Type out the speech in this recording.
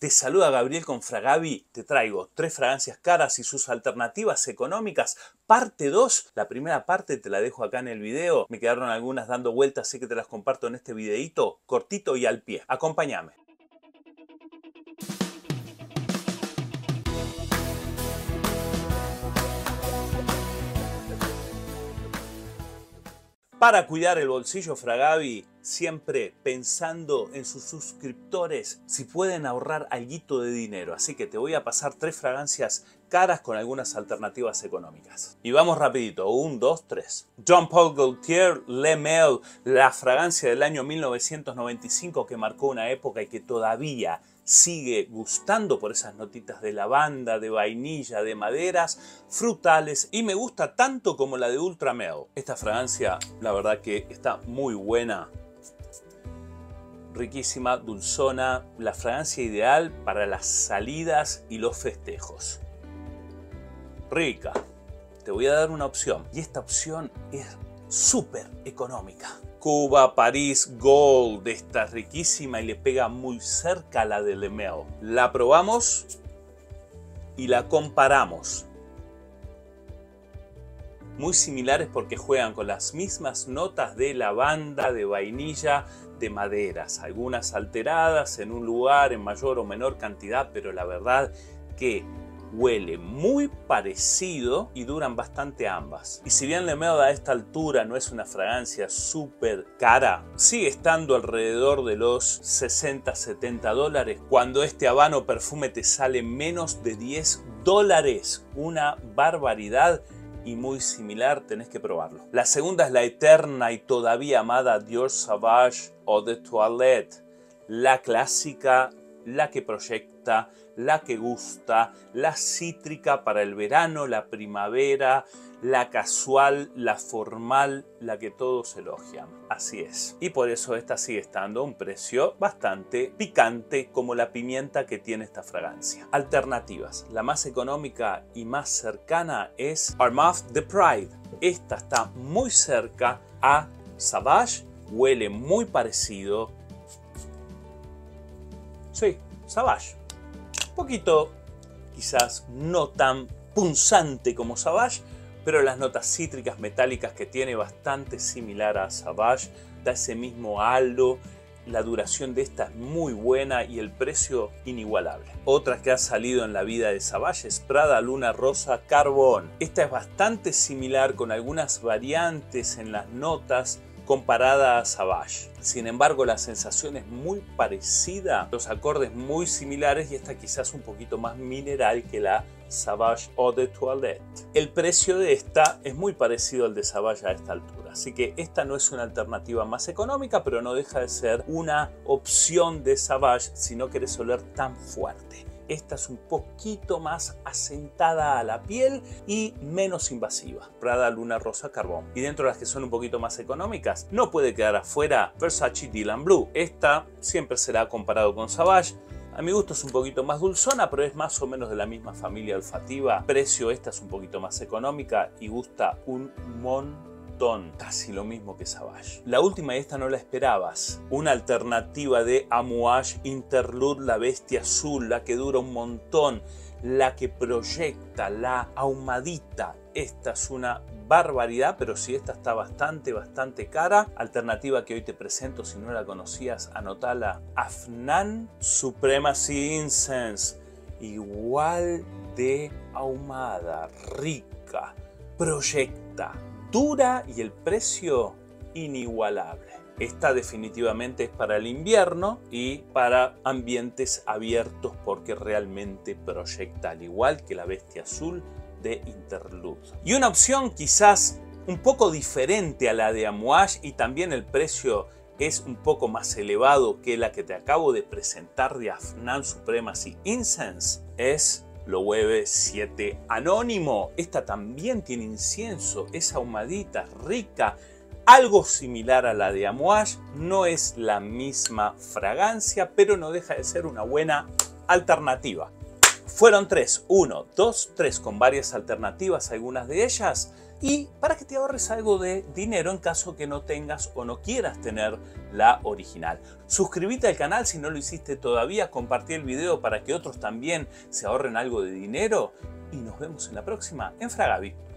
Te saluda Gabriel con Fragavi. Te traigo 3 fragancias caras y sus alternativas económicas. Parte 2. La primera parte te la dejo acá en el video. Me quedaron algunas dando vueltas, así que te las comparto en este videito cortito y al pie. Acompáñame. Para cuidar el bolsillo Fragavi, siempre pensando en sus suscriptores, si pueden ahorrar alguito de dinero. Así que te voy a pasar 3 fragancias caras con algunas alternativas económicas. Y vamos rapidito, 1, 2, 3. Jean Paul Gaultier Le Mel, la fragancia del año 1995 que marcó una época y que todavía sigue gustando por esas notitas de lavanda, de vainilla, de maderas, frutales, y me gusta tanto como la de Ultra Mel. Esta fragancia, la verdad que está muy buena. Riquísima, dulzona, la fragancia ideal para las salidas y los festejos. Rica. Te voy a dar una opción, y esta opción es súper económica. Cuba Paris Gold, esta riquísima y le pega muy cerca a la de Le Mel. La probamos y la comparamos. Muy similares porque juegan con las mismas notas de lavanda, de vainilla, de maderas. Algunas alteradas en un lugar en mayor o menor cantidad, pero la verdad que huele muy parecido y duran bastante ambas. Y si bien Le Mel a esta altura no es una fragancia súper cara, sigue estando alrededor de los $60-70. Cuando este habano perfume te sale menos de $10. Una barbaridad y muy similar, tenés que probarlo. La segunda es la eterna y todavía amada Dior Sauvage Eau de Toilette. La clásica, la que proyecta, la que gusta, la cítrica para el verano, la primavera, la casual, la formal, la que todos elogian. Así es. Y por eso esta sigue estando a un precio bastante picante, como la pimienta que tiene esta fragancia. Alternativas. La más económica y más cercana es Armaf de Pride. Esta está muy cerca a Sauvage, huele muy parecido. Sí, Sauvage. Un poquito, quizás no tan punzante como Sauvage, pero las notas cítricas metálicas que tiene bastante similar a Sauvage, da ese mismo halo. La duración de esta es muy buena y el precio inigualable. Otra que ha salido en la vida de Sauvage es Prada Luna Rosa Carbón. Esta es bastante similar con algunas variantes en las notas comparada a Sauvage. Sin embargo, la sensación es muy parecida, los acordes muy similares y esta quizás un poquito más mineral que la Sauvage Eau de Toilette. El precio de esta es muy parecido al de Sauvage a esta altura, así que esta no es una alternativa más económica, pero no deja de ser una opción de Sauvage si no querés oler tan fuerte. Esta es un poquito más asentada a la piel y menos invasiva. Prada Luna Rosa Carbón. Y dentro de las que son un poquito más económicas, no puede quedar afuera Versace Dylan Blue. Esta siempre será comparado con Sauvage. A mi gusto es un poquito más dulzona, pero es más o menos de la misma familia olfativa. Precio, esta es un poquito más económica y gusta un montón. Casi lo mismo que Sauvage. La última, y esta no la esperabas, una alternativa de Amouage Interlude, la bestia azul, la que dura un montón, la que proyecta, la ahumadita. Esta es una barbaridad, pero sí, esta está bastante cara. Alternativa que hoy te presento, si no la conocías, anotala. Afnan Supremacy Incense, igual de ahumada, rica, proyecta, dura y el precio inigualable. Esta definitivamente es para el invierno y para ambientes abiertos porque realmente proyecta, al igual que la bestia azul de Interlude. Y una opción quizás un poco diferente a la de Amouage y también el precio es un poco más elevado que la que te acabo de presentar de Afnan Supremacy Incense es Loewe 7 Anónimo. Esta también tiene incienso, es ahumadita, rica, algo similar a la de Amouage. No es la misma fragancia, pero no deja de ser una buena alternativa. Fueron 3, 1, 2, 3 con varias alternativas, algunas de ellas y para que te ahorres algo de dinero en caso que no tengas o no quieras tener la original. Suscríbete al canal si no lo hiciste todavía, compartí el video para que otros también se ahorren algo de dinero y nos vemos en la próxima en Fragavi.